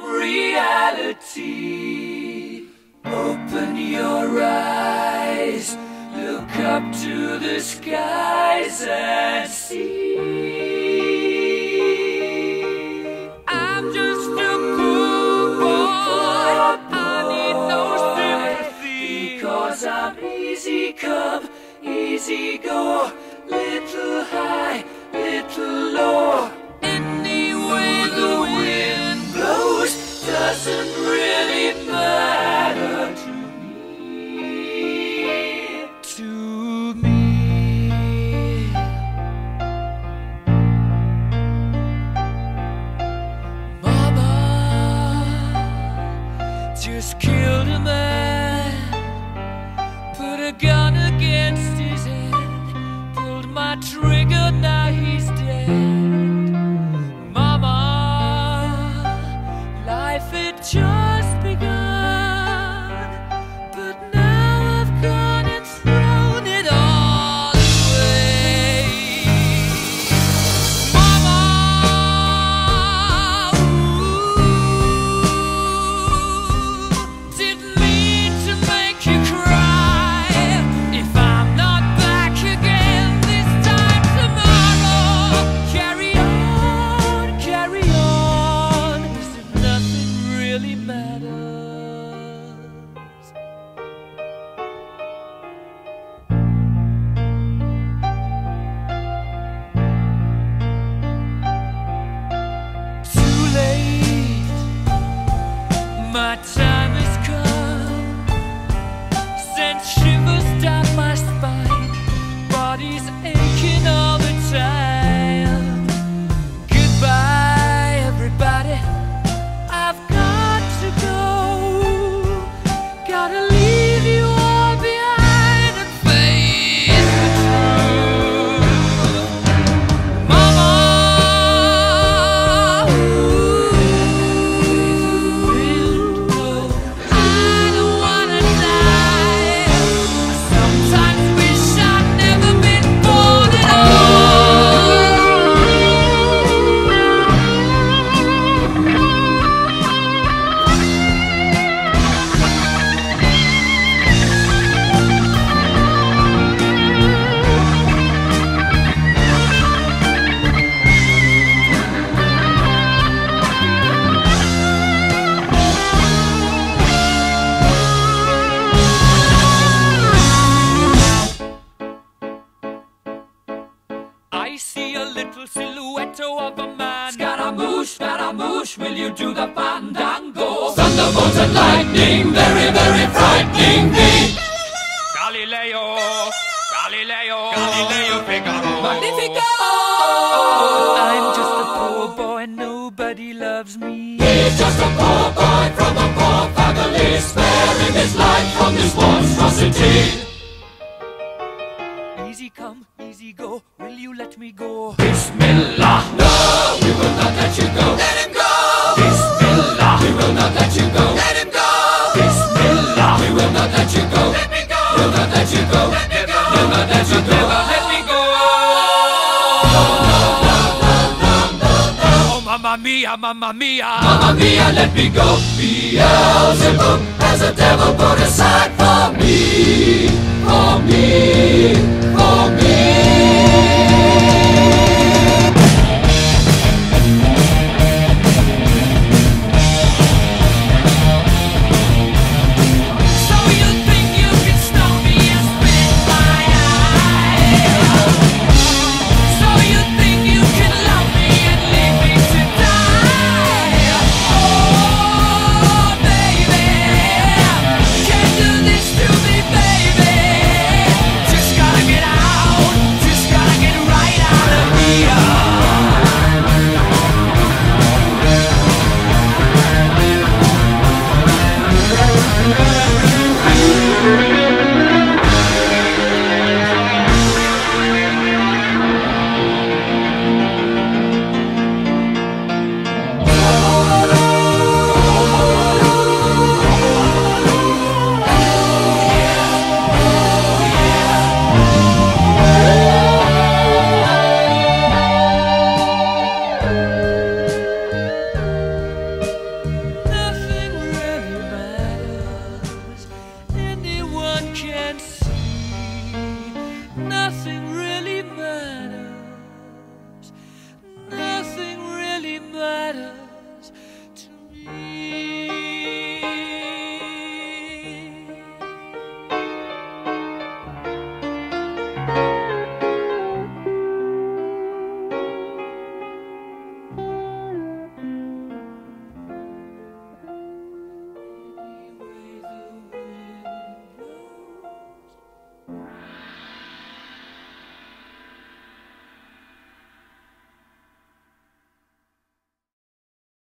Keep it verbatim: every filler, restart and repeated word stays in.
of reality. Open your eyes, look up to the skies and see. I'm just a poor boy, I need no sympathy, because I'm easy come, easy go, little high, little low. Any way the wind blows doesn't really matter to me, to me. Mama just killed a man, put a gun against his head, pulled my trigger, now he's dead. Mama, life had just begun, but now I've gone and thrown it all away. Mama, ooh, didn't mean to make you cry. If I'm not back again this time tomorrow, carry on, carry on, as if nothing really matters. Too late, my time has come, sent shivers down my spine, body's aching all the time. Goodbye, everybody, I've got to go. Gotta leave you all behind and face the truth. Mama, ooh, I don't wanna die. I sometimes wish I'd never been born at I see a little silhouette of a man. Scaramouche, Scaramouche, will you do the fandango? Thunderbolt and lightning, very, very frightening me. Galileo, Galileo, Galileo Figaro, Magnifico! I'm just a poor boy, nobody loves me. He's just a poor boy from a poor family, sparing his life from this monstrosity. Easy come, easy go, will you let me go? Bismillah, no, we will not let you go. Let him go! Bismillah, we will not let you go. Let him go! Bismillah, we will not let you go. Let me go! We'll not let you go. Let me go! We'll not let you go. Let me go! No, no, no, no, no, no, no. Oh, mamma mia, mamma mia, mamma mia, let me go. Beelzebub has a devil put aside.